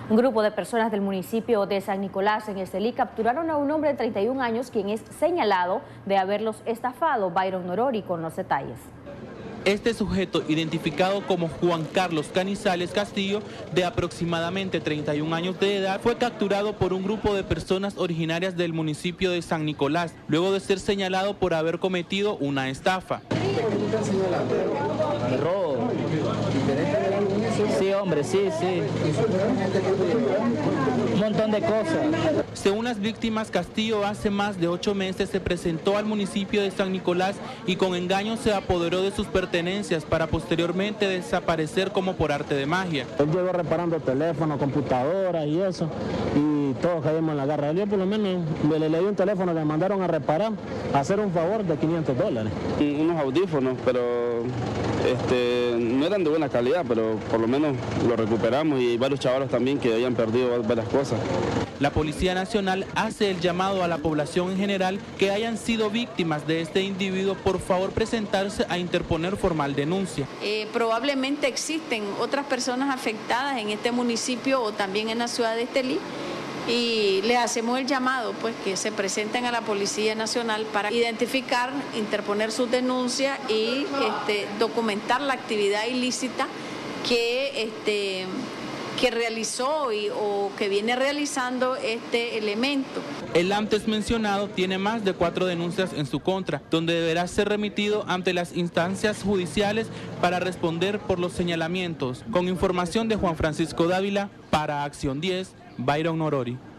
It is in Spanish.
Un grupo de personas del municipio de San Nicolás en Estelí capturaron a un hombre de 31 años quien es señalado de haberlos estafado. Byron Norori con los detalles. Este sujeto, identificado como Juan Carlos Canizales Castillo, de aproximadamente 31 años de edad, fue capturado por un grupo de personas originarias del municipio de San Nicolás, luego de ser señalado por haber cometido una estafa. Robo. Sí, hombre, sí. Un montón de cosas. Según las víctimas, Castillo hace más de 8 meses se presentó al municipio de San Nicolás y con engaño se apoderó de sus pertenencias para posteriormente desaparecer como por arte de magia. Él llegó reparando teléfonos, computadoras y eso, y todos caímos en la garra. Yo por lo menos le di un teléfono que me mandaron a reparar, a hacer un favor de $500. Unos audífonos, pero no eran de buena calidad, pero por lo menos lo recuperamos, y varios chavalos también que habían perdido varias cosas. La Policía Nacional hace el llamado a la población en general que hayan sido víctimas de este individuo, por favor presentarse a interponer formal denuncia. Probablemente existen otras personas afectadas en este municipio o también en la ciudad de Estelí, y les hacemos el llamado pues que se presenten a la Policía Nacional para identificar, interponer sus denuncias y documentar la actividad ilícita que realizó o que viene realizando este elemento. El antes mencionado tiene más de 4 denuncias en su contra, donde deberá ser remitido ante las instancias judiciales para responder por los señalamientos. Con información de Juan Francisco Dávila, para Acción 10, Byron Norori.